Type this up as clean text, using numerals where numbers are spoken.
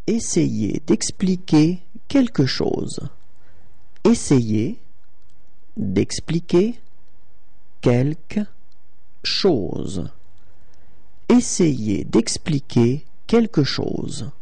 Essayez d'expliquer quelque chose. Essayez d'expliquer quelque chose. Essayez d'expliquer quelque chose.